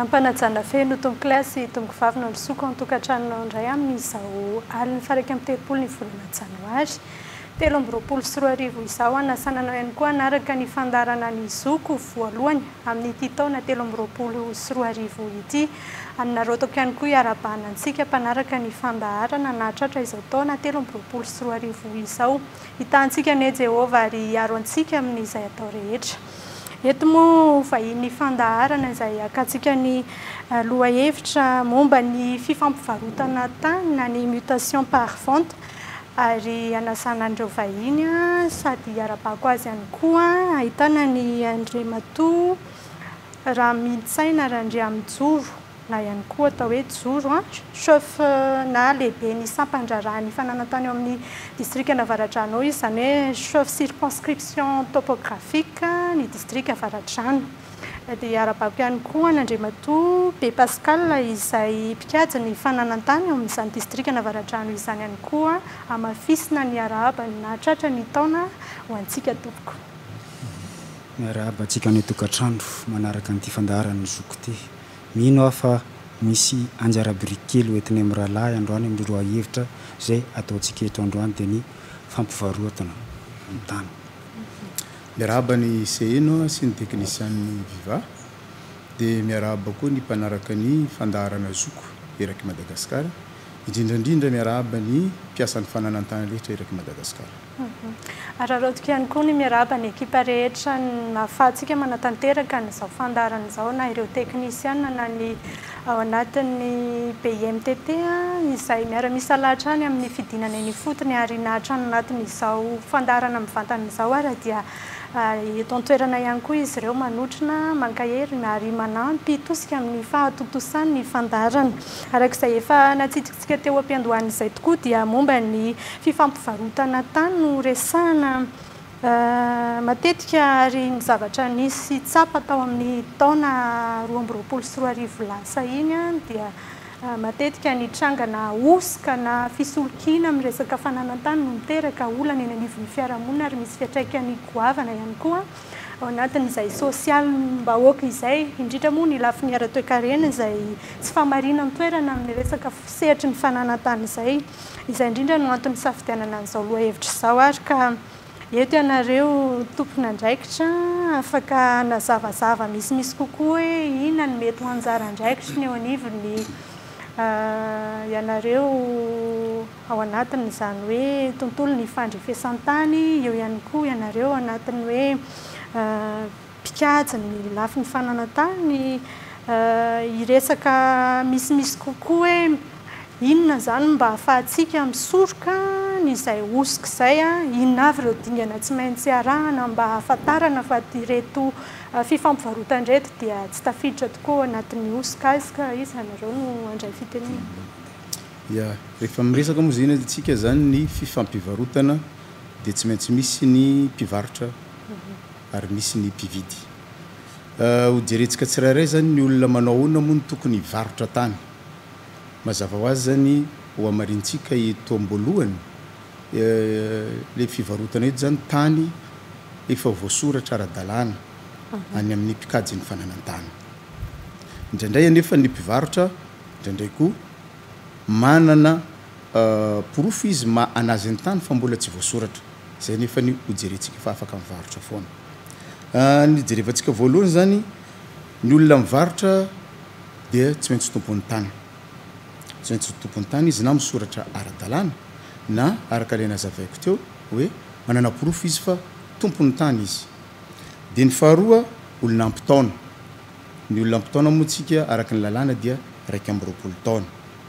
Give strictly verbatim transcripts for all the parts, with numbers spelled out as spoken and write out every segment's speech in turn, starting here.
ampanajana feno tomboko kilasy tomboko vavy nosoko an-tokantrano indray amin'izao aliny faraiky amin'ny telopolo ny volana janoary telo amby roapolo sy roa arivo izao anasanana ihany koa anaraka ny fandarana ny zoko voalohany amin'ity taona telo amby roapolo sy roa arivo ity anarotako ihany koa iarabanantsika mpanaraka ny fandaharana na tratra izao taona telo amby roapolo sy roa arivo izao hitantsika ne Jehova ary hiaro antsika amin'izay atao rehetra. Eto moa vahiny fandaharana izay akatsika ny lohahevitra momba ny fifampivarotana tany na ny mutation par vente ary anasana andreo vahiny sady arabako azy ihany koa ahitana ny Andriamatoa Ramitsaina Randriamijoro na ihany koa atao hoe Joro chef na lehibe ny sampandrarahany fananantany ao amin'ny district Navaratrano izy izany hoe chef circonscription topographique ny district Avaratrano. Dia arabako ihany koa n'Andriamatoa Be Pascal izay mpikajy ny fananantany ao amin'izany district Navaratrano izany ihany koa amafisina ny arahaba na tratra ny taona ho antsika tompoko. Miarahaba antsika ny tokantrano manaraka an'ity fandaharana ny zoko ity. Mino aho fa misy anjara biriky kely hoentiny amin'ny rahalahy androany amin'ny roa hevitra izay ataontsika eto androany dia ny fampivarotana amin'ny tany. Miarahaba ny Seheno sy ny teknisian'ny Viva dia miarahaba koa ny mpanaraka ny fandaharana zoko eraky Madagasikara indrindrandrindra miarahaba ny mpiasan'ny fananantany rehetra eraky Madagasikara. Ararotsika ihany koa ny miarahaba ny ekipa rehetra nahafahantsika manatanteraka n'izao fandaharana izao na ireo teknisiana na ny ao anatin'ny B I M T T izay miara-misa lahatra any amin'ny fidinana ny fotony ary nahatrano anatin'izao fandaharana mivantana izao ary dia eto an-toerana ihany koa izy ireo manotrona mankahery ary manampy tosika amin'ny fahatotosany fandaharana. Arak'izay efa natsitsitsika teo am-piandohana izay tokoa dia momba ny fifampivarotana tany no resahana matetika ary ny zavatra nisy tsapa tao amin'ny taona roa amby roapolo sy roa arivo lasa iny dia matetika ny trangana osika na fisolokina amin'ny resaka fananantany no miteraka olana eny anivon'ny fiarahamonina ary misy fiantraikany goavana ihany koa ao anatin'izay sosialy mbahoaka izay indrindra moa ny lafiny ara-toe-karena izay tsy famarina amin'ny toerana amin'ny resaka sehatra ny fananantany izay izay indrindra no antony safidianana an'izao lohahevitra izao ary ka eto ianareo tompona andraikitra afaka nazavazava misimisy kokoa hoe inona ny mety ho anjara andraikitra ny eo anivon'ny ianareo ao anatiny izany hoe tontolo ny fandrefesan-tany eo ihany koa ianareo anatiny hoe mpikajy ny lafiny fananantany iresaka misimisy kokoa hoe inona zany mba ahafahantsika misoroka nyizay osika izay inona avy ireo dingana tsy maintsy arahana mba ahafantarana fa ireto fifampivarotan-dreto dia tsy tafiditra tokoa anatin'ny osika azy ka izy anareo no andray fitenena. Ya, rehefa miresaka moa zany antsika zany ny fifampivarotana dia tsy maintsy misy ny mpivarotra ary misy ny mpividy. Ho jerentsika tsirairay zany ny olona manao ahoana moa no tokony hivarotra tany. Mazava ho azy zany ho amarintsika eto am-boalohany le fivarotana eto zany tany efa voasoratra ara-dalàna any amin'ny mpikajy ny fananantany. Indraindray anefa ny mpivarotra indraindray koa manana porofo izy ma anazy ny tany fa mbola tsy voasoratra izay nefa ny hojerentsika fa afaka mivarotra foana. Ny jerevantsika voalohany zany ny olona mivarotra dia tsy maintsy tompon'ny tany tsy maintsy tompon'ny tany izy na misoratra ara-dalàna na araka le nazavaiko teo hoe manana porofo izy fa tompon'ny tany izy. Dia ny faharoa olona ampitaona. Ny olona ampitaona moa tsika araka ny lalàna dia raika amby roapolo taona.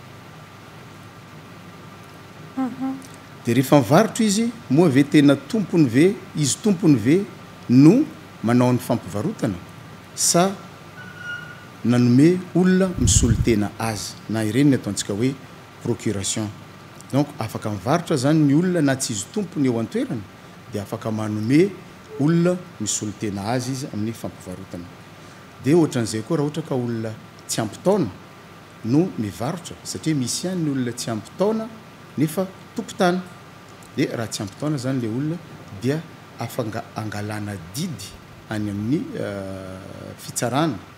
Dia rehefa mivarotra izy moa ve tena tompony ve izy tompony ve no manao ny fampivarotana sa nanome olona misolo tena azy na ireny ny ataontsika hoe procuration. Donc afaka mivarotra zany ny olona na tsy izy tompony eo an-toerana dia afaka manome olona misolo tena azy izy amin'ny fampivarotana. Dia ohatran'izay koa raha ohatra ka olona tsy ampitaona no mivarotra satria misy ihany ny olona tsy ampitaona nefa tompon-tany. Dia raha tsy ampitaona zany le olona dia afaka angalana didy any amin'ny fitsarana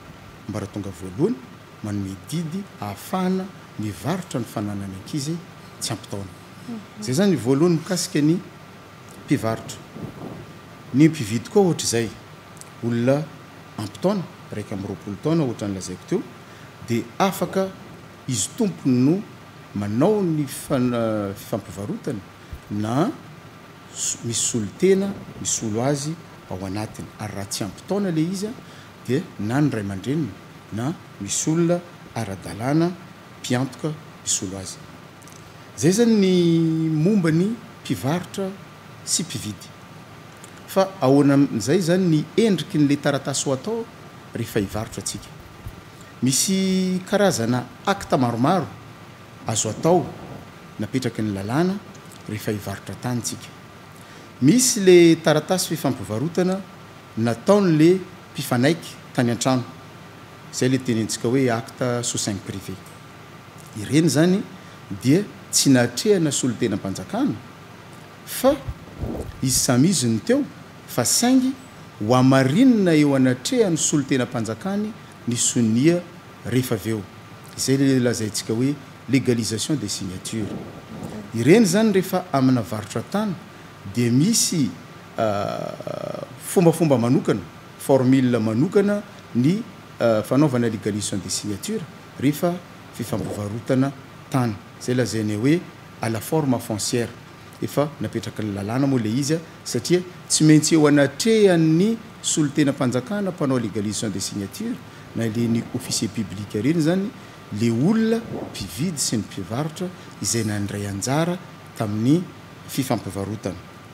mbaratonga voalohany manome didy ahafahana mivarotra ny fananany ankizy tsy ampitaona zay zany voalohany mikasika ny mpivarotra ny mpividy koa ohatra izay olona ampitaona raika amin'ny roapolo taona ohatra ny lazaiko teo dia afaka izy tompony no manao ny fifampivarotana na misy solotena misy olo azy ao anatiny ary raha tsy ampitaona le izy a dia na ny ray aman-dreniny na misy olona ara-dalàna mpiantoka misy olo azy zay zany ny momba ny mpivarotra sy mpividy fa ahoana amin'izay zany ny endriky n'le taratasy ho atao rehefa hivarotra atsika misy karazana akta maromaro azo atao napetraky ny lalàna rehefa hivarotra tanytsika misy le taratasy fifampivarotana nataon'le mpifanaiky tany an-trano zay le tenentsika hoe acte sous cinq privé ireny zany dia tsy natrehana solotena-mpanjakana fa izy samy izy ny teo fa saingy ho amarinina eo anatrehany solotena-mpanjakany ny sonia rehefa aveo izay le lazaintsika hoe légalisation des signatures ireny zany rehefa amina varotra tany dia misy fombafomba manokana formule manokana ny fanaovana légalisation des signatures rehefa fifampivarotana tany zay lazainy hoe à la forme foncière efa napetraka ny lalàna moa le izy a satria tsy maintsy eo anatrehan'ny solotena-mpanjakana mpanao légalisation des signatures na le ny officier public reny zany le olona mpividy sy ny mpivarotra izay nandray anjara tamin'ny fifampivarotana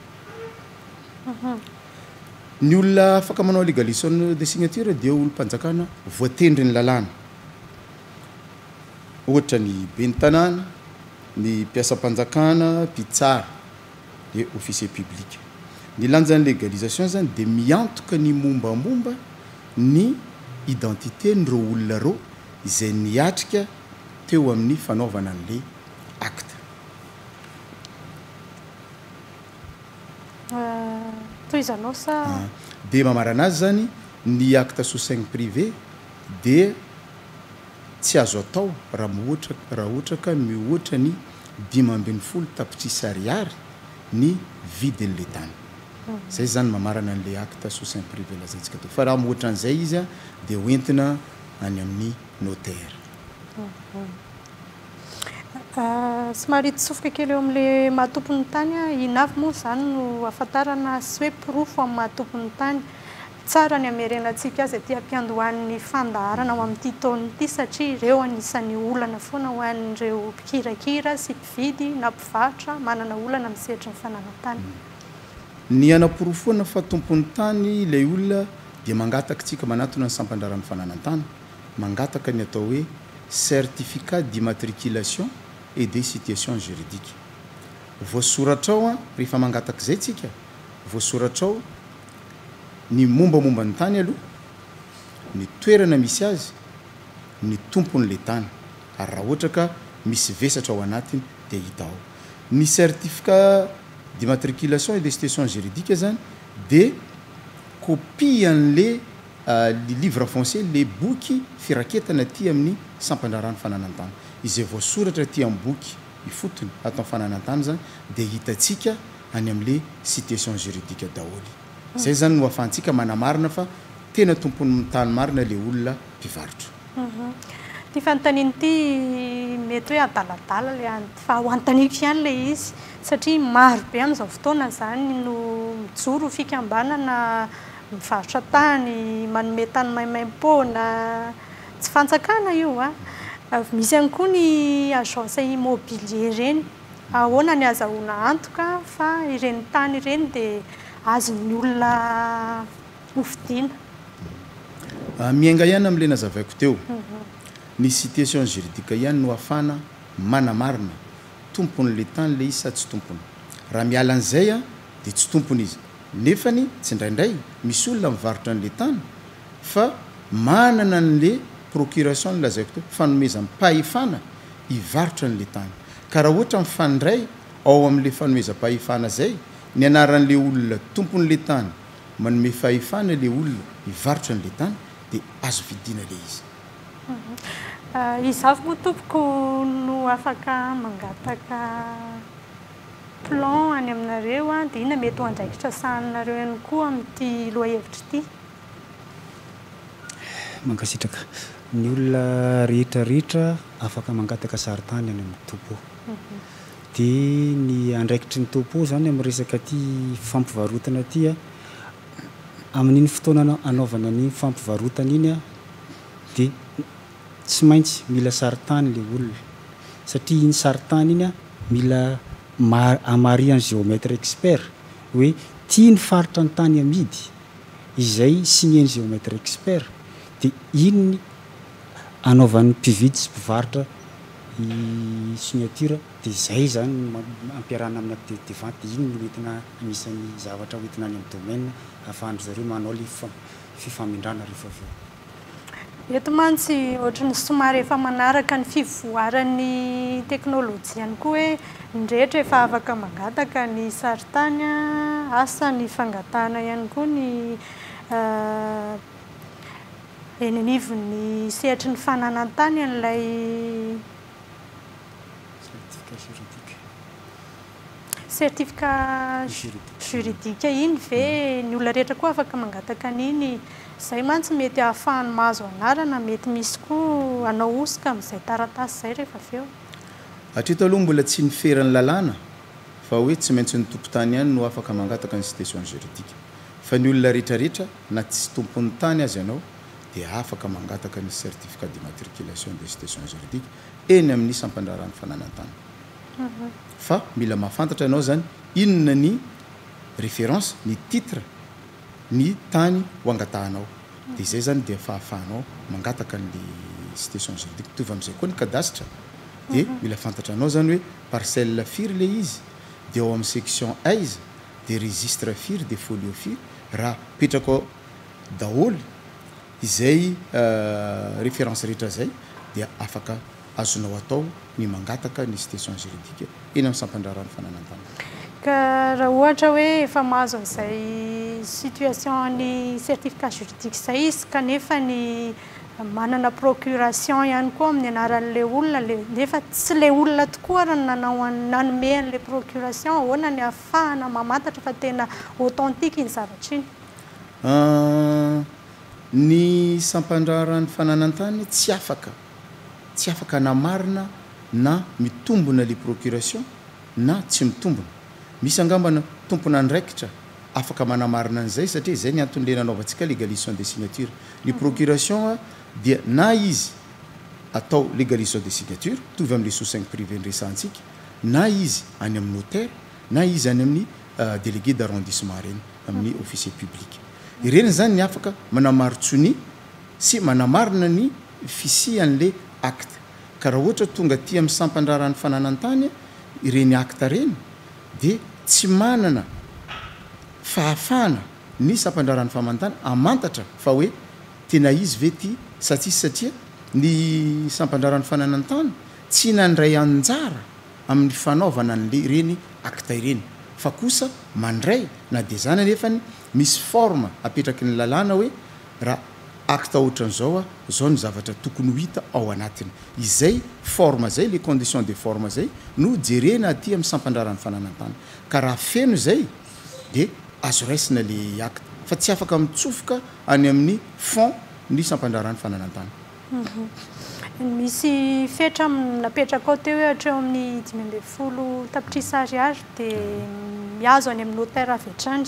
ny olona afaka manao légalisation des signatures dia olo mpanjakana voatendry ny lalàna ohatra ny ben'ny tanàna ny mpiasam-panjakana mpitsara de officier public ny lanjany légalisation zany dia miantoka ny mombamomba ny identité nyreo olona reo izay niatrika teo amin'ny fanaovana an'le acte toizanao sa dia mamarana azy zany ny acte sous cinq privé dia tsy azo atao raha mihoatra raha ohatra ka mihoatra ny dimy ambin'ny folo tapitrisa ariary ny vidin'le tany zay zany mamarana an'le acte sous cinq privé lazaintsika teo fa raha mihoatra an'izay izy a dia hoentina any amin'ny notaire somary tsofoka kely eo amin'le mahatompony tany a inavy moa zany no afantarana sy hoe pirofo amin'ny mahatompony tany tsara ny amerenantsika azy aty ampiandohan'ny fandaharana ao amin'ity taona ity satria ireo anisan'ny olana foana ho an'ireo mpikirakira sy mpividy na mpivarotra manana olana misehatry ny fananantany ny anaporofoana fa tompony tany ilay olona dia mangataka tsika manatona ny sampandraran'ny fananantany mangataka ny atao hoe certificat d'immatriculation et des situations juridiques voasoratra ao a rehefa mangataka izay tsika voasoratra ao ny mombamomba ny tany aloha ny toerana misy azy ny tompon'le tany ary raha ohatra ka misy vesatra ao anatiny dia hita ao ny certificat d'immatriculation et des situations juridiques zany dia copie an'le livre foncier le boky firaketana ty amin'ny sampandrarany fananantany izay voasoratra ty amin'ny boky ifotony atao fananantany zany dia hitatsika any amin'le situation juridique daholy zay zany no ahafahantsika manamarina fa tena tompony tany marina le olona mpivarotra ty fanontaniany ity mety hoe adaladala le fa ho antaniko ihany le izy satria maro be amin'izao fotoana zany no mijoro fikambanana mivarotra tany manome tany maimaim-pona tsy fanjakana io a misy ihany koa ny agence immobilier reny ahoana ny azahoana antoka fa ireny tany ireny dia azon'ny olona hofidiana miainga ihany amin'le nazavaiko teo ny situation juridique ihany no afana manamarina tompon'le tany le izy sa tsy tompony raha miala an'izay a dia tsy tompony izy nefany tsy indraindray misy olona mivarotra an'le tany fa manana an'le procuration ny lazaiko teo fanomeza mpahefana hivarotra an'le tany ka raha ohatra mifandray ao amin'le fanomeza mpahefana zay ny anaran'le olona tompon'le tany manome fahefana le olona hivarotra an'le tany dia azo vidiana le izy. Izavo moa tompoko no afaka mangataka plan any aminareo a dia ina mety ho andraikitra sahanareo ihany koa amin'ity loha-hevitra ity? Mankasitraka ny olona rehetrarehetra afaka mangataka saritany any amin'ny topo. Dia ny andraikitry ny topo zany amin'ny resaka ty fampivarotana ty a amin'iny fotoana anaovana ny fampivarotana iny a dia tsy maintsy mila saritany le olona satria iny saritany iny a mila amarian'ny géomètre expert hoe tia ny faritra ny tany amidy izay signé ny géomètre expert dia iny anaovan'ny mpividy sy mpivarotra i signature dia izay zany ampiarahana amina de vente iny no entina anisan'ny zavatra hoentina any amin'ny domaine ahafahandry zareo manao le fifamindrana rehefa avy eo. Eto mantsy ohatrany somary efa manaraka ny fivoaran'ny teknôlôjia ihany koa hoe ny rehetra efa afaka mangataka ny saritany asa ny fangatahana ihany koa ny eny anivon'ny sehatry ny fananantany an'ilay certificat juridika iny ve ny olona rehetra koa afaka mangataka an'iny izay mantsy mety ahafahany mahazo anarana mety misy koa anao osika amin'izay taratasy izay rehefa avy eo. Hatreto aloha mbola tsy niferan'ny lalàna fa hoe tsy maintsy ny tompon-tany ihany no afaka mangataka ny citation juridika fa ny olona rehetrarehetra na tsy tompon'ny tany azy ianao dia afaka mangataka ny certificat d'immatriculation de citation juridique eny amin'ny sampandraran'ny fananantany. Fa mila mahafantatra ianao zany inona ny référence ny titre ny tany ho angatahanao dia izay zany dia fahafahanao mangataka ny citation juridique tovy amin'izay koa ny cadastre dia mila fantatra anao zany hoe parcelle firy le izy dia ao amin'ny section aiza dia registre firy dia folio firy raha petraka ao daholo izay référence rehetra zay dia afaka azonao atao ny mangataka ny citation juridique eny amin'ny sampandraran'ny fananantany. Ka raha ohatra hoe efa mahazo an'izay situation ny certificat juridique izay izy kanefa ny manana procuration ihany koa amin'ny anaran'ilay olona nefa tsy ilay olona tokoa raha nanao nanome an'ilay procuration ahoana ny ahafahana mamantatra fa tena authentique iny zavatra iny? Ny sampandraran'ny fananantany tsy afaka tsy afaka namarina na mitombona le procuration na tsy mitombona. Misy angambana tompona andraikitra afaka manamarina an'izay satria izay ny anton'le nanaovantsika légalisation des signatures. Ny procuration dia na izy atao légalisation des signatures tovy amin'le sous cinq privé nresantsika na izy any amin'ny notaire na izy any amin'ny délégué d'arrondissement reny amin'ny officier public. Ireny zany ny afaka manamarotsony sy manamarina ny fisian'le acte. Ka raha ohatra tonga aty amin'ny sampandraran'ny fananantany ireny acte reny dia tsy manana fahafahana ny sampandraran'ny fananantany amantatra fa hoe tena izy ve ty satsia satria ny sampandraran'ny fananantany tsy nandray anjara amin'ny fanaovana n'ireny acte ireny fa kosa mandray na dia zany nefa misy forme apetraky ny lalàna hoe raha acte ohatran'izao a zao ny zavatra tokony ho hita ao anatiny izay forme zay les conditions de forme zay no jerena aty amin'ny sampandraran'ny fananantany ka raha feno zay dia azo raisina le acte fa tsy afaka mitsofoka any amin'ny fond ny sampandraran'ny fananantany. Misy fetra napetraka ao teo hoe hatreo amin'ny dimy ambin'ny folo tapitrisa ariary dia mihazo any amin'ny notaire avy hatrany.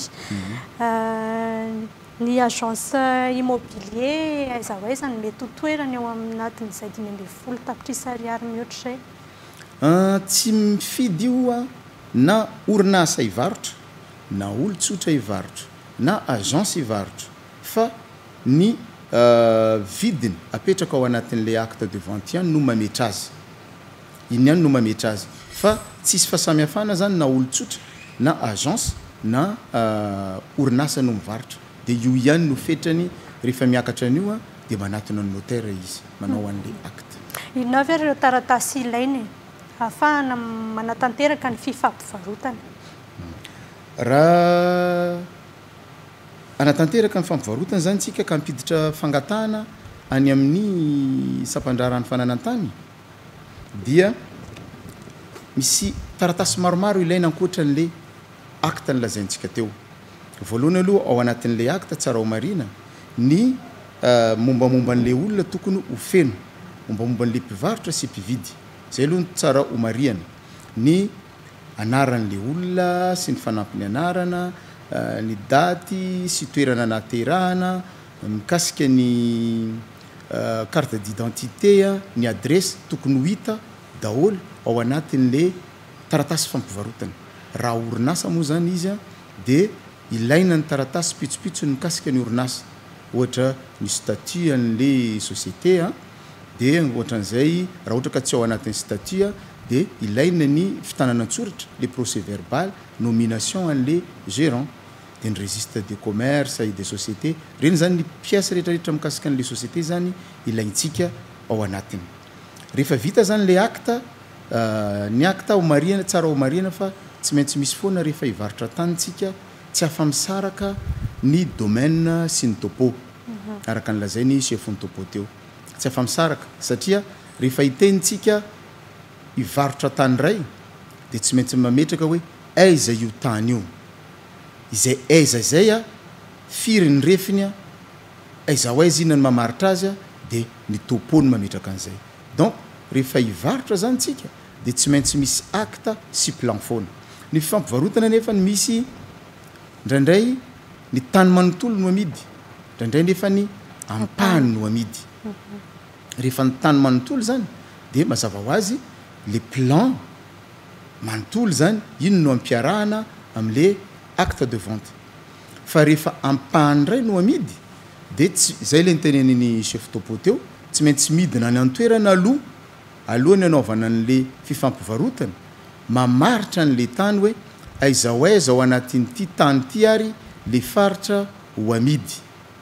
Ny agence immobilier aiza ho aiza no mety ho toerany eo anatin'izay dimy ambin'ny folo tapitrisa ariary mihoatra izay? Tsy mifidy io a na orinasa hivarotra na olon-tsotra hivarotra na agence hivarotra fa ny vidiny apetraka ao anatin'le acte de vente ihany no mametra azy iny ihany no mametra azy fa tsisy fahasamihafana zany na olon-tsotra na agence na orinasa no mivarotra dia io ihany no fetrany rehefa miakatra an'io a dia manatona ny notaire izy manao an'le acte. Inona avy ireo taratasy ilainy ahafahana manatanteraka ny fifampivarotana? Raha anatanteraka ny fampivarotana zany tsika ka mpiditra fangatahana any amin'ny sampandrarany fananantany dia misy taratasy maromaro ilaina ankoatra n'le acte ny lazaintsika teo. Voalohany aloha ao anatin'le acte tsara ho marina ny mombamomba an'le olona tokony ho feno, mombamomba an'le mpivarotra sy mpividy. Zay aloha tsara ho mariana ny anaran'le olona sy ny fanampiny anarana, ny daty sy toerana naterahana, mikasika ny carte d'identité, ny adresse tokony ho hita daholo ao anatin'le taratasy fampivarotana. Raha orinasa moa zany izy a dia ilaina ny taratasy pitsopitso mikasika ny orinasa, ohatra ny statut an'le société a dia ohatran'izay raha ohatra ka tsy ao anatin'ny statut a dia ilaina ny fitanana an-tsoratra le procès verbal, nomination an'le gérant, dia ny registre de commerce et de société. Reny zany ny pièce rehetrarehetra mikasika an'le société zany ilaintsika ao anatiny. Rehefa vita zany le acte, ny acte ho mariana tsara ho mariana fa tsy maintsy misy foana rehefa hivarotra tanytsika tsy afamisaraka ny domaine sy ny topo araka ny lazainy chef ny topo teo, tsy afamisaraka satria rehefa hitenitsika hivarotra tany ray dia tsy maintsy mametraka hoe aiza io tany io, izay aiza zay a firy ny refiny a, aiza ho aiza inona ny mamaritra azy a, dia ny topo ny mametraka an'izay. Donc rehefa hivarotra zany tsika dia tsy maintsy misy acte sy plan foana. Ny fampivarotana nefa ny misy ndraindray ny tany manontolo no amidy, ndraindray nefa ny ampahany no amidy. Rehefa ny tany manontolo zany dia mazava ho azy le plan manontolo zany ino no ampiarahana amin'le acte de vente. Fa rehefa ampahany ray no amidy dia tsy zay le niteneniny chef topo teo, tsy maintsy midina ny antoerana aloha alohan'ny anaovana an'le fifampivarotana, mamaritra an'le tany hoe aiza ho aiza ao anatin'ity tany ty ary le faritra ho amidy.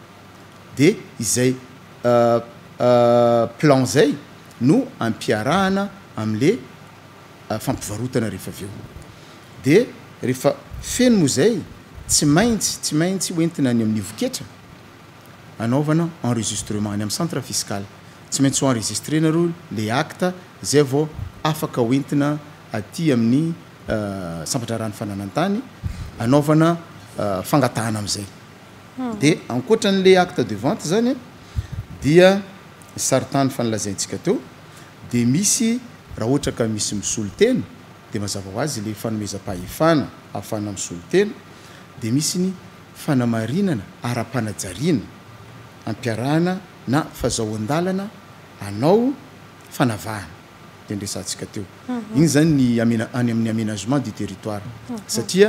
Dia izay uh, uh, plan zay no ampiarahana amin'le uh, fampivarotana rehefa avy eo. Dia rehefa feno moa zay tsy maintsy tsy maintsy hoentina any amin'ny voketra anaovana enregistrement any amin'ny centre fiscal. Tsy maintsy ho enregistrena ro le acte zay vao afaka hoentina aty amin'ny uh, sampandrarany fananantany anaovana uh, fangatahana amin'izay. Hmm. Dia ankoatran'le acte de vente zany dia saritany fanalazaintsika teo dia misy raha ohatra ka misy misolo tena dia mazava ho azy le fanomezam-pahefana ahafana misolo tena dia misy ny fanamarinana ara-panajariana ampiarahana na fahazahoan-dalana anao fanavahana dia ndresantsika teo. Mm-hmm. Iny zany ny amena, any amin'ny aménagement du territoire. Mm-hmm. Satria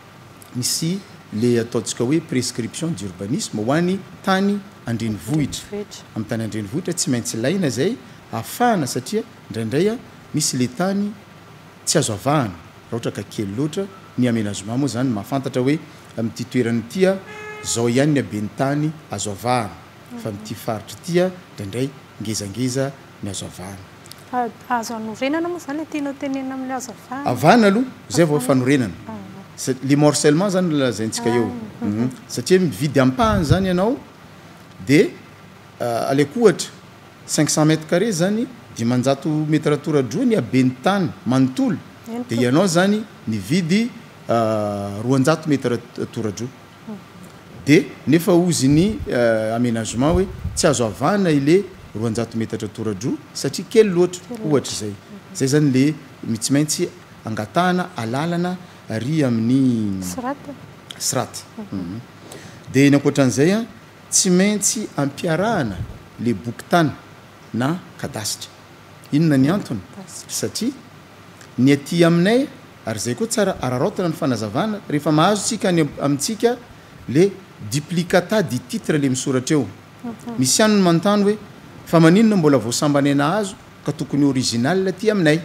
misy le ataontsika hoe prescription d'urbanisme ho an'ny tany andrenivohitra. Amin'ny tany andrenivohitra tsy maintsy ilaina zay ahafahana satria indraindray misy le tany tsy azo avahana raha ohatra ka kely loatra. Ny aménagement moa zany mahafantatra hoe amin'ity toerany ity zao ihany ny abeny tany azo avahana. Mm-hmm. Fa amin'ity faritra ity indraindray ngezangeza ny azo avahana. Azo anorenana moa zany tianao tenena amin'ny azo avahana? Avahana aloha zay vao fanorenana. Le morcellement zany lazaintsika eo. Mm-hmm. Satria mividy ampahany zany ianao dia uh, alaiko ohatra cinq cents mètres carrés zany dimanjato metatra toradroa ny abeny tany manontolo dia ianao zany nividy uh, roanjato metatra toradroa. Dia nefa ozy ny uh, aménagement hoe tsy azo avahana ile roanjato metatra toradroa satria kely loatra ohatra zay. Zay zany le tsy maintsy angatahana alalana ary amin'ny sirata. Sirata. Mm-hmm. Dia ny ankoatran'izay a tsy maintsy ampiarahana le boky tany na kadasitra. Inona ny antony? Satria ny aty aminay ary zay koa tsara ararotina ny fanazavana rehefa mahazo tsika any amintsika le duplicata du titre le misoratra eo. Mm-hmm. Misy ihany ny manontany hoe fa maninona mbola voasambanena azo ka tokony original aty aminay,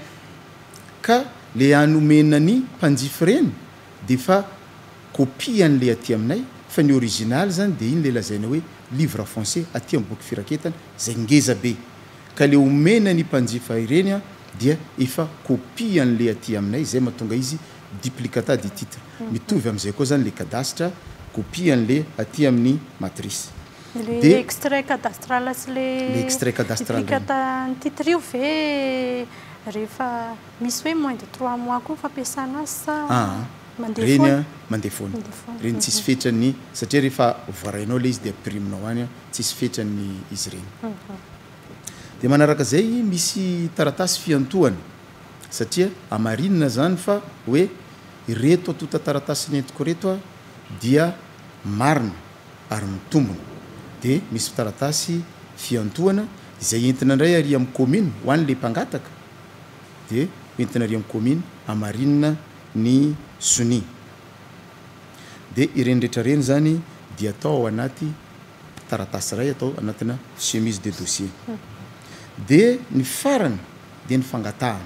ka le anomena ny mpanjify reny dia fa copie an'le aty aminay fa ny original zany dia iny le lazaina hoe livre français aty amin'ny boky firaketana zay ngeza be, ka le omena ny mpanjifa ireny dia efa copie an'le aty aminay zay mahatonga izy duplicata du titre. Mm-hmm. Mitovy amin'izay koa zany le kadasitra copie an'le aty amin'ny matrice le extrait cadastral sy le extrait cadastral ny titre io ve rehefa misy hoe moins de trois mois koa fampiasana azy sa reny mandeha foana reny tsisy fetrany satria rehefa voarainao le izy dia primenao any tsisy fetrany izy reny dia manaraka zay misy taratasy fiantohana satria amarinina zany fa hoe ireto atota taratasy nentiko reto a dia marina ary mitombona dia misy taratasy fiantohana izay entina indray ary amin'ny commune ho an'le mpangataka dia entina ary amin'ny commune amarinina ny soni dia ireny rehetra reny zany dia atao ao anaty taratasy ray atao anatina chemise de dossier dia ny farany dia ny fangatahana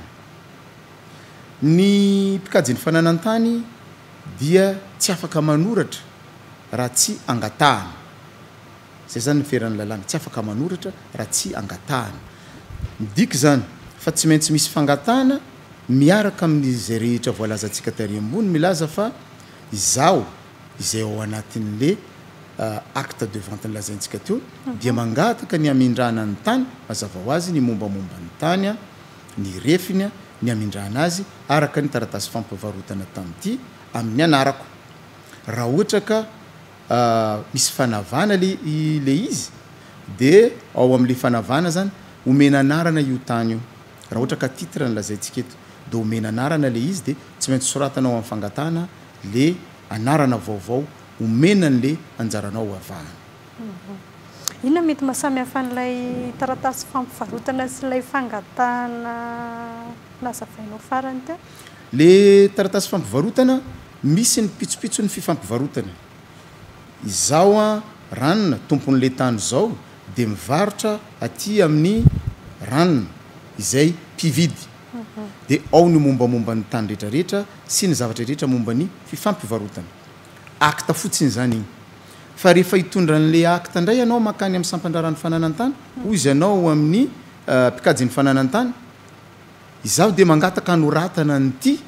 ny mpikajy ny fananantany dia tsy afaka manoratra raha tsy angatahana zay zany ny feran'ny lalàna tsy afaka manoratra raha tsy angatahana midiky zany fa tsy maintsy misy fangatahana miaraka amin'izay rehetra voalazantsika tary ambony milaza fa izao izay ao anatin'le acte de vente nylazaintsika teo dia mangataka ny amindrahana ny tany mazava ho azy ny mombamomba ny tany a ny refiny ny amindrahana azy araka ny taratasy fampivarotana tamity amin'ny anarako raha ohatra ka misy fanavana le le izy dia ao amin'le fanavana zany omena anarana io tany io raha ohatra ka titre nylazaintsika eto dia omena anarana le izy dia tsy maintsy soratanao amin'ny fangatahana le anarana vaovao omena n'le anjaranao avahana inona mety mahasamy hafa n'ilay taratasy fampivarotana sy ilay fangatahana nazavainao farany teo le taratasy fampivarotana misy ny pitsopitso ny fifampivarotana izao a ranona tompon'le tany zao dia mivarotra aty amin'ny ranona izay mpividy dia ao ny mombamomba ny tany rehetrarehetra sy ny zavatra rehetra momba ny fifampivarotana acte fotsiny zany igny fa rehefa hitondra n'le acte indray ianao makany amin'ny sampandraran'ny fananantany hoy izy ianao amin'ny mpikajy ny fananantany izaho dia mangataka anoratana nyty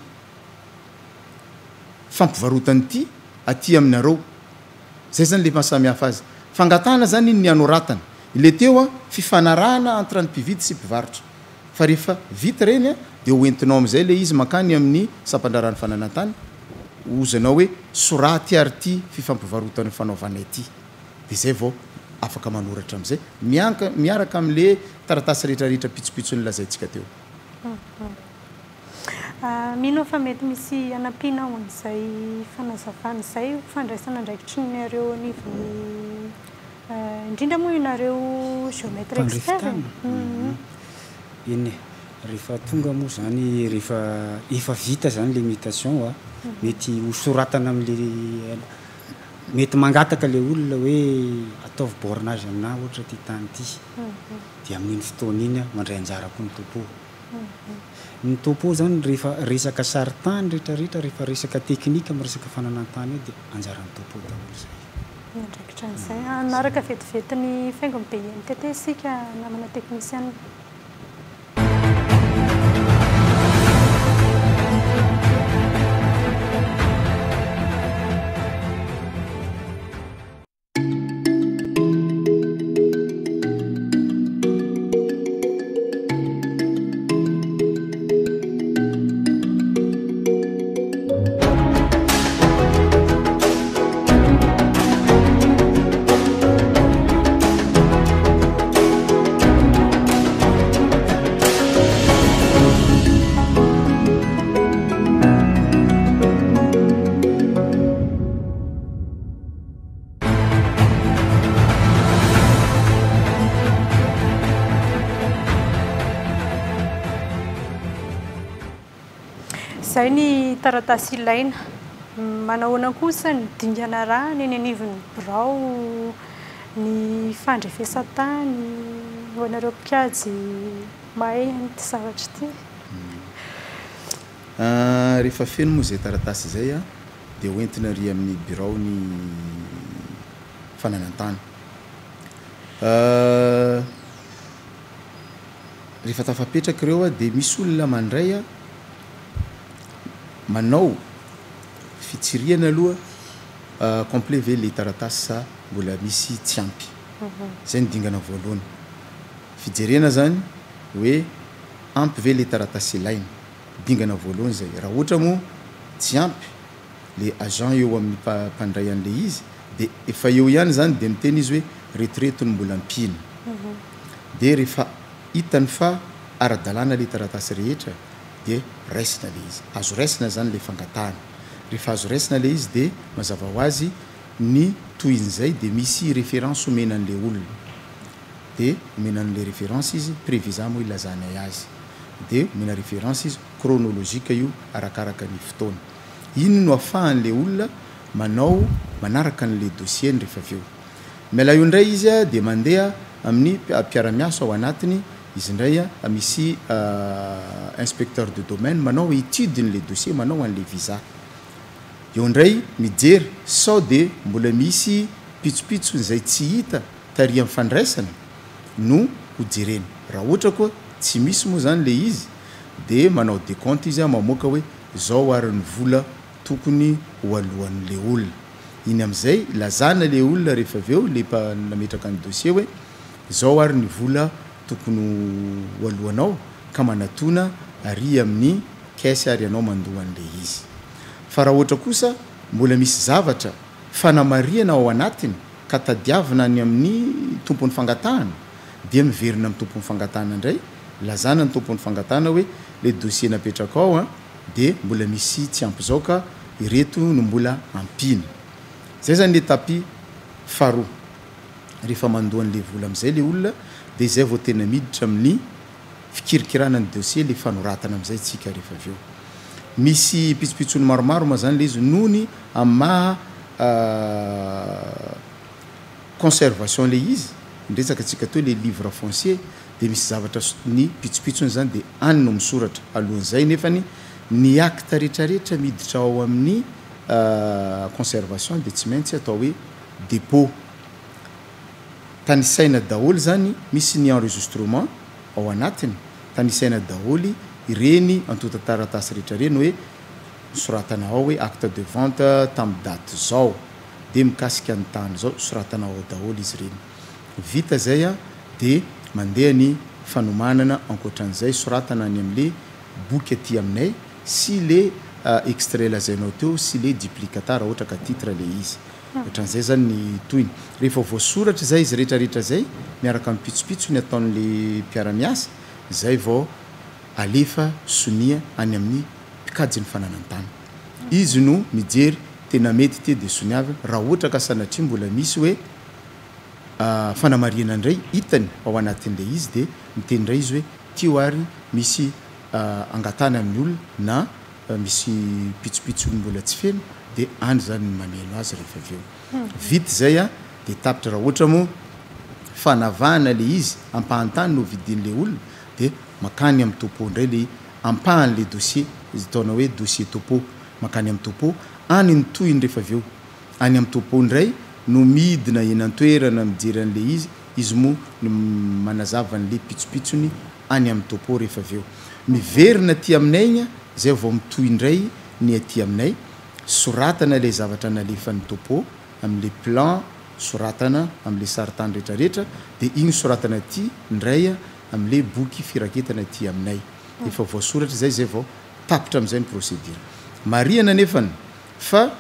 fampivarotany ity aty aminareo zay zany le mahasamy hafa azy fangatahana zany iny ny anoratana ile teo a fifanarahana entre ny mpividy sy mpivarotra fa rehefa vita reny a dia hoentinao amin'izay le izy makany amin'ny sampandraran'ny fananantany ozanao hoe soraty ary ty fifampivarotany fanaovanay ty dia zay vao afaka manoratra amin'izay mianka miaraka amin'le taratasy rehetrarehetra pitsopitso ny lazaintsika teo mino fa mety misy anampiana ao an'izay fanazavana izay fandraisana ndraikitry nareo anivony indrindra moa inareo géométre externe iny rehefa tonga moa zany rehefa efa vita zany l'imitation a mety hosoratana amin'le mety mangataka le olona hoe ataovy bornage amina ohatra ty tany ty dia amin'iny fotoana iny mandray anjarako ny topo ny topo zany rehefa resaka saritany rehetrarehetra rehefa resaka teknika amin'ny resaka fananantany io dia anjaran'ny topo daholo zay ndraikitra an'izay anaraka vetivety ny faingo be N T T sika namana teknisiana zay ny taratasy ilaina manahoana kosa ny dingana raha ny anivon'ny birao ny fandrefesatany ho anareo mpikajy mahay nyty zavatra ty rehefa feno moa zay taratasy zay a dia hoentina ry amin'ny birao ny fananantany rehefa tafapetraka ireo a dia misy olona mandray a manao fitsiriana aloha complet ve le taratasy sa mbola misy tsy ampy zay nydingana voalohany fijerena zany hoe ampy ve le taratasy ilaina dingana voalohany zay raha ohatra moa tsy ampy le agent eo amin'ny mpandray an'le izy de efa eo ihany zany de miteny izy hoe retiretony mbola ampina de rehefa hitany fa ara-dalàna le taratasy rehetra de raisina le izy azo raisina zany le fangatahana rehefa azo raisina le izy de mazava ho azy ny toin'izay de misy référence omenan'le olona de omenan'le référence izy prévisa moa ilazany azy de omena référence izy chronologique io arakaraka ny fotoana iny no afahan'le olona manao manaraka n'le dossier ny rehefa aveo mila io indray izy a de mandeha amin'ny mpiara-miaso ao anatiny izy indray a misy inspecteur de domaine manao étude n'le dossier manao an'le visa eo indray mijery sao de mbola misy pitsopitsony zay tsy hita taria amin'ny fandraisana no ho jerena raha ohatra koa tsy misy moa zany le izy de manao décompte izy a mamoaka hoe zao ary ny vola tokony ho alohan'le olona iny am'izay lazana le olona rehefa aveo le nametraka ny dossier hoe zao ary ny vola tokony ho alohanao ka manatona ary amin'ny caisse ary anao mandohan'le izy fa raha ohatra kosa mbola misy zavatra fanamariana ao anatiny ka tadiavina ny amin'ny tompon'ny fangatahana dia miverina amin'ny tompon'ny fangatahana indray lazana ny tompon'ny fangatahana hoe le dossier napetraka ao a de mbola misy tsy ampy zao ka ireto no mbola ampina zay zany le tapi faharoa rehefa mandohan'le vola am'izay le olona de zay vao tena miditra amin'ny fikirikirana ny dossier le fanoratana am'izay tsika rehefa aveo misy pitsopitsony maromaro ma zany le izy nony amaha conservation le izy ndresaka atsika teo le livre foncier de misy zavatra ny pitsopitsony zany de any no misoratra alohan'izay nefany ny acte rehetrarehetra miditra ao amin'ny conservation de tsy maintsy atao hoe dépôt tanisaina daholy zany misy ny enregistrement ao anatiny tanisaina daholy ireny antota-taratasy rehetra reny hoe soratana ao hoe acte de vente tamin'ny date zao de mikasika ny tany zao soratana ao daholy izy reny vita zay a de mandeha ny fanomanana ankoatran'izay soratana any am'le boky aty aminay sy le extrait lazainao teo sy le duplicata raha ohatra ka titre le izy ohatran'izay zany ny toiny rehefa voasoratra zay izy rehetrarehetra zay miaraka amin'ny pitsopitso ny ataon'le mpiara-miasa zay vao alefa sonia any amin'ny pikajy ny fananantany izy no mijery tena mety te de soniavy raha ohatra ka sanatria mbola misy hoe fanamariana indray hitany ao anatin'le izy de mitendray izy hoe tio ary misy angatana amin'ny olona na misy pitsopitsony mbola tsy feno de any zany ny mamelo azy rehefa aveo vity zay a de tapitra raha ohatra moa fanavahana le izy ampahantany no vidin'le olona de makany amin'ny topo indray le ampahan'le dossier izy taona hoe dossier topo makany amin'ny topo any ny toyny rehefa aveo any amin'ny topo indray no midina enantoerana mijery an'le izy izy moa no manazavan'le pitsopitsony any amin'ny topo rehefa aveo miverina aty aminay igny zay vao mitoy indray ny aty aminay soratana le zavatra nalefa ny topo amin'le plan soratana amin'le saritany rehetrarehetra de igny soratana aty indray amin'le boky firaketana aty aminay efa voasoratra zay zay vao tapitra am'izay ny procédure mariana nefany fa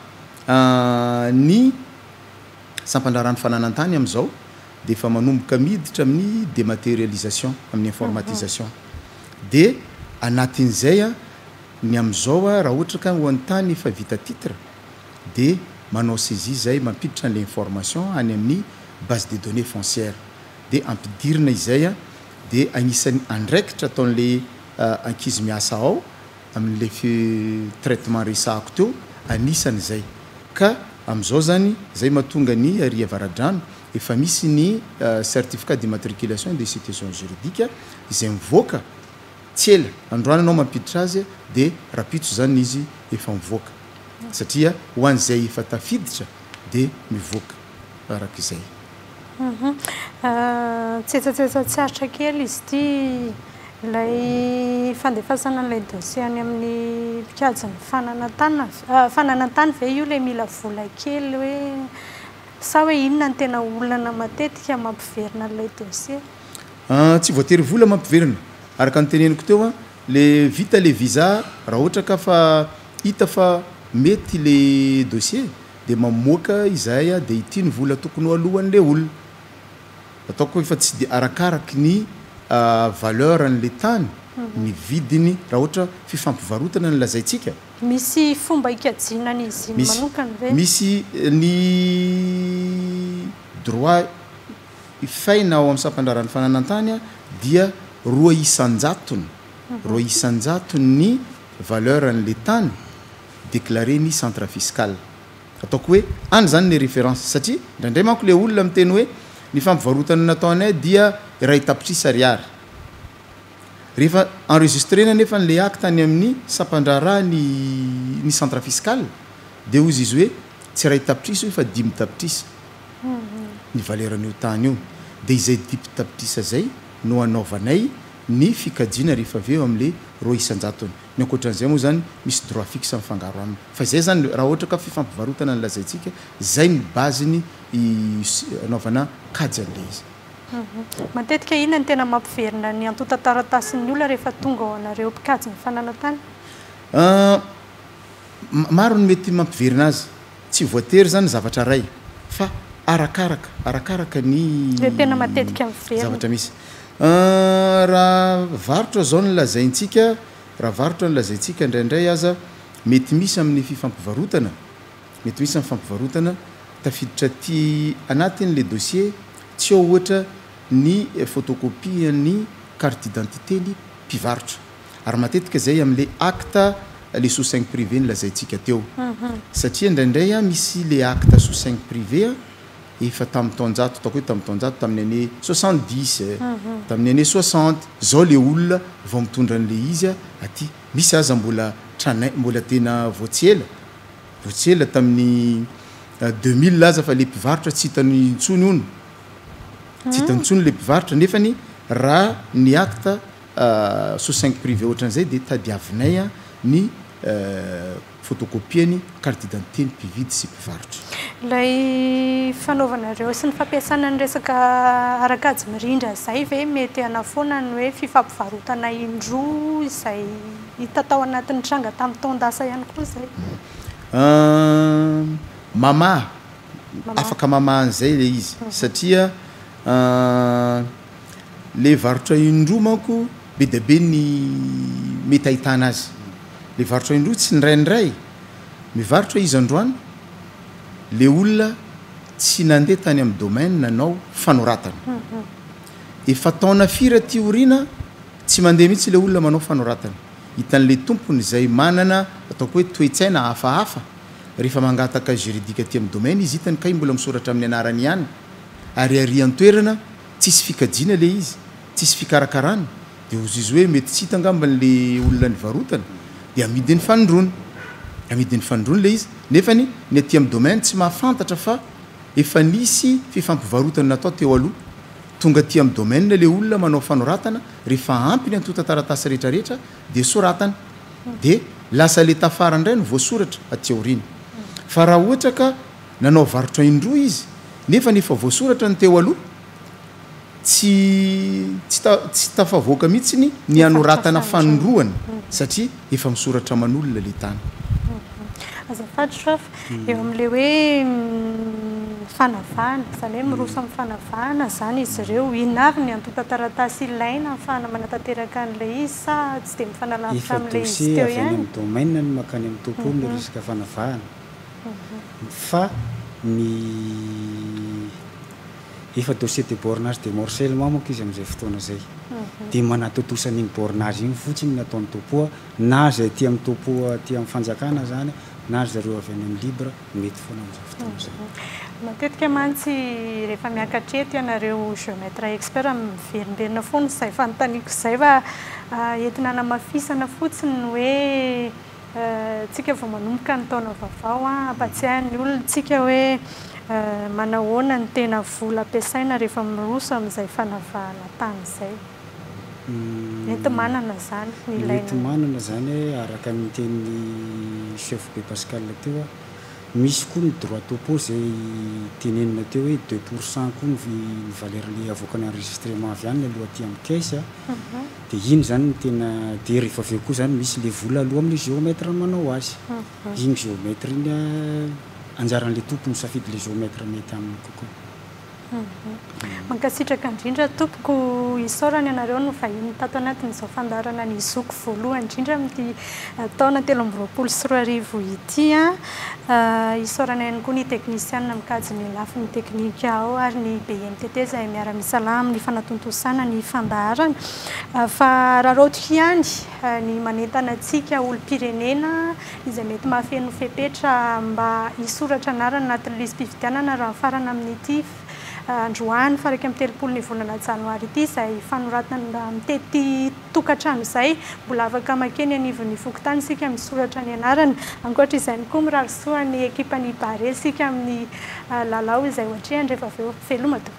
ny sampandrarany fananantany am'izao de efa manomboka miditra amin'ny dématérialisation amin'ny informatisation de anatin'izay a ny am'izao a raha ohatra ka ho an-tany efa vita titre de manao saisie zay mampiditra an'le information any amin'ny base de données foncières de ampidirina izay a de agnisan'ny andraikitra ataon'le ankizy miasa ao amin'le traitement resahako teo anisan'izay ka am'izao zany zay mahatonga ny aria varadrano efa misy ny certificat d'immatriculation de situation juridique izay mivoaka tsy ela androany anao mampiditra azy de rapitso zany izy efa mivoaka satria ho an'izay efa tafiditra de mivoaka arak'izay tsetsatsetsatsarotra kely izy ty ilay fandefasana an'ilay dossier any amin'ny pikajiny fananantany fananantany ve io ilay mila vola kely hoe sa hoe inona ny tena olana matetika mampiverina an'ilay dossier? Tsy voatery vola mampiverina, araka ny teneniko teo a le vita le visa raha ohatra ka fa hita fa mety le dossier dia mamoaka izay a dia ity ny vola tokony ho alohan'le olona. Ataoko efa tsy dia arakaraky ny valeur an'le tany ny vidiny raha ohatra fifampivarotana ny lazaintsika. Misy fomba ikajiana izy manokana ve? Misy ny droit ifaina ao amin'ny sampandraran'ny fananantany dia roa isan-jatony roa isan-jatony ny valeur an'le tany déclaré ny centre fiscal. Ataoko hoe any zany ny référence satria indraindray manko le olona miteny hoe ny fampivarotana nataonay dia iray tapitrisa ariary. Rehefa enregistrena nefa le acte any amin'ny sampandrara ny ny centre fiscal dia ozy izy hoe tsy iray tapitrisa io fa dimy tapitrisa ny valeur an'io tany io. Dia izay dimy tapitrisa zay no anaovanay ny fikajiana rehefa aveo amin'le roa isan-jatony. Ny ankoatran'izay moa zany misy droit fixe mifangaro aminy. Fa izay zany raha ohatra ka fifampivarotana ny lazaintsika zay ny baziny anaovana kajy an'le izy. Matetika inona ny tena mampiverina ny antota taratasin'ny olona rehefa tonga ao anareo pikajy ny fananantany? Maro ny mety mampiverina azy, tsy voatery zany zavatra ray fa arakaraka arakaraka ny tena matetika miverina zavatra misy. Raha varotra zao ny lazaintsika raha varotra ny lazaintsika indraindray aza mety misy amin'ny fifampivarotana mety misy amin'ny fampivarotana tafiditra ty anatin'le dossier tsy ao ohatra ny photocopie ny carte d'identité ny mpivarotra. Ary matetika zay amin'le acte le sous cinq privé ny lazaintsika teo satria indraindray a misy le acte sous cinq privé efa tamin'ny taonjato ataoko hoe tamin'ny taonjato tamin'ny année soixante-dix tamin'ny année soixante zao le olona vao mitondra an'le izy aty misy aza mbola tranay mbola tena voatsiela voatsiela tamin'ny deux mille aza fa le mpivarotra tsy hitany intsony ono tsy hitany intsony le mpivarotra nefany raha ny acte sous cinq privé ohatran'izay dia tadiavinay ny photocopieny carte d'identité ny mpividy sy mpivarotra. Ilay fanaovanareo sy ny fampiasana ny resaka arakajy mirindra zay ve mety hanafoana ny hoe fifampivarotana indroa izay hita tao anatin'ny tranga tamin'ny taondasa ihany koa zay? Mama afaka mama an'izay le izy satria le varotra indroa manko be dia be ny mety ahitana azy. Le varotra indroa tsy ndraindray mivarotra izy androany le olona tsy nandeha tany amin'ny domaine nanao fanoratana efa taona firy ty oriana tsy mandeha mihitsy le olona manao fanoratana hitan'le tompony izay manana ataoko hoe toetsaina hafahafa rehefa mangataka juridika aty amin'ny domaine izy hitany kay mbola misoratra amin'ny anarany ihany ary ariany toerana tsisy fikajiana le izy tsisy fikarakarana dia ozy izy hoe mety tsy hitangamban'le olona ny varotana dia amidiny fandrony amidiny fandrony le izy nefany ny aty amin'ny domaine tsy mahafantatra fa efa nisy fifampivarotana natao teo aloha tonga aty amin'ny domaine le olona manao fanoratana rehefa ampy ny antota taratasy rehetrarehetra dia soratana dia lasa le tafara indray no voasoratra aty aoriana. Fa raha ohatra ka nanao varotra indroa izy nefa nefa voasoratra ny teo aloha tsy tsy tafavoaka mihitsy ny anoratana fanondroany satria efa misoratra manolona le tany. Azafady sof eo amin'le hoe fanavahana izany hoe miroso amin'ny fanavahana zany izy ireo inavy ny antota taratasy ilaina ahafahana manatanteraka an'ilay izy sa tsy dia mifanalavitra amin'ilay izy teo ihany? Amin'ny domaine no makany amin'ny tompony ny resaka fanavahana fa ny efa dossier de bornage de morcellement manko izy amin'izay fotoana zay dia manatotosany iny bornage iny fotsiny nataon'ny tompoa na zay aty amin'ny tompoa aty amin'ny fanjakana zany na zareo avy any amin'ny libre mety foana amin'izay fotoana zay. Matetika mantsy rehefa miakatrety ianareo géomètre expert miverimberina foana izay fanontaniako izay fa entina namafisana fotsiny hoe tsika vao manomboka ny taona vaovao ampatsiahin'ny olona tsika hoe manahoana ny tena vola ampiasaina rehefa miroso amin'izay fanavahana tany izay. mety manana zany mety manana zany hoe araka ny teny chef be Pascal teo a misy koa ny droit topo zay tenenina teo hoe deux pour cent koa ny valeran'le avoakany enregistrement avy any aloha aty amin'ny caisse a dia iny zany ny tena dia rehefa avy eo koa zany misy le vola aloha amin'le géomètre manao azy iny géomètre iny anjaran'le tompo misafidy le géomètre mety aminy kokoa. Mankasitraka indrindra tompoko isaorany ianareo no vahiny tato anatin'izao fandarana ny zoko voalohany indrindra amin'ity taona telo amby roapolo sy roa arivo ity a isaorana ihany koa ny teknisianina mikajy ny lafin'ny teknika ao ary ny B M T T izay miara-misalama amin'ny fanatontosana ny fandaharana fa raha raotrika ihany ny manentana antsika olom-pirenena izay mety mahafeno fepetra mba hisoratra anarana anatin'ny listim-pifidianana raha farana amin'ity androany faraka amin'ny telopolo ny volana janoary ity izay fanoratana mitety tokantrano izay mbola afaka makeny anivon'ny fokotany isika misoratra ny anarana ankoatra izany koa mirarisoa ny ekipa ny bare isika amin'ny lalao izay ohatrehany rehefa avy eo veloma tompoko.